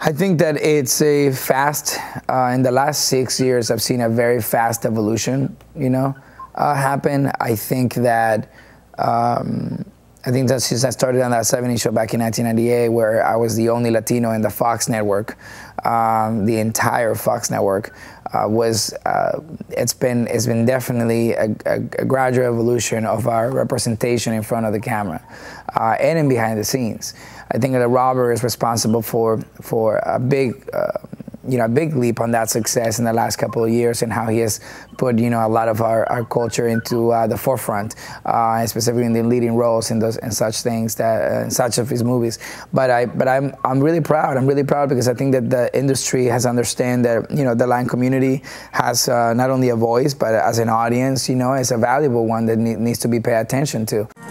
I think that it's a fast, in the last 6 years, I've seen a very fast evolution, happen. I think that since I started on that 70s show back in 1998, where I was the only Latino in the Fox network, the entire Fox network, it's been definitely a gradual evolution of our representation in front of the camera and in behind the scenes. I think that Robert is responsible for a big big leap on that success in the last couple of years, and how he has put a lot of our culture into the forefront, specifically in the leading roles in such things, such of his movies. But I'm really proud. I'm really proud because I think that the industry has understand that the line community has not only a voice, but as an audience, it's a valuable one that needs to be paid attention to.